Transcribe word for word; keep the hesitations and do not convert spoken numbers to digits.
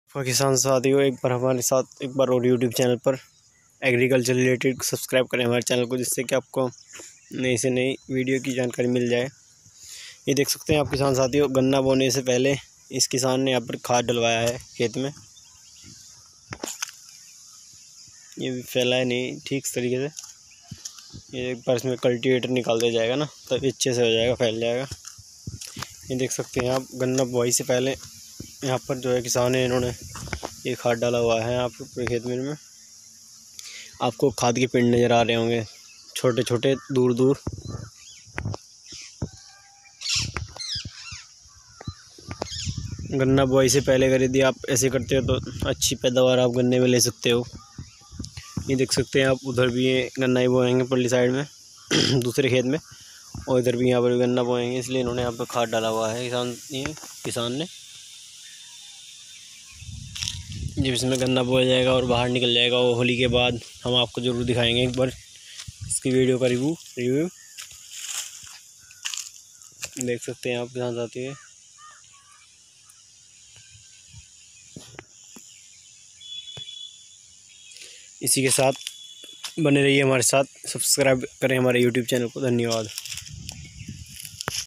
तो किसान साथियों, एक बार हमारे साथ एक बार और यूट्यूब चैनल पर एग्रीकल्चर रिलेटेड सब्सक्राइब करें हमारे चैनल को, जिससे कि आपको नई से नई वीडियो की जानकारी मिल जाए। ये देख सकते हैं आप किसान साथियों, गन्ना बोने से पहले इस किसान ने यहाँ पर खाद डलवाया है खेत में। ये भी फैला है नहीं ठीक तरीके से। ये एक बार इसमें कल्टीवेटर निकाल दिया जाएगा ना, तब अच्छे से हो जाएगा, फैल जाएगा। ये देख सकते हैं आप, गन्ना बुआई से पहले यहाँ पर जो है किसान है, इन्होंने ये खाद डाला हुआ है। आपके पूरे खेत में में आपको खाद के पिंड नज़र आ रहे होंगे, छोटे छोटे दूर दूर। गन्ना बुआई से पहले अगर यदि आप ऐसे करते हो तो अच्छी पैदावार आप गन्ने में ले सकते हो। ये देख सकते हैं आप, उधर भी ये गन्ना ही बोएंगे परली साइड में दूसरे खेत में, और इधर भी यहाँ पर भी गन्ना बोएंगे, इसलिए इन्होंने यहाँ पर खाद डाला हुआ है किसान ये किसान ने। जब इसमें गन्ना बोया जाएगा और बाहर निकल जाएगा वो होली के बाद, हम आपको ज़रूर दिखाएंगे एक बार इसकी वीडियो का रिव्यू रिव्यू देख सकते हैं आप किसान साथी है। इसी के साथ बने रहिए हमारे साथ, सब्सक्राइब करें हमारे यूट्यूब चैनल को। धन्यवाद।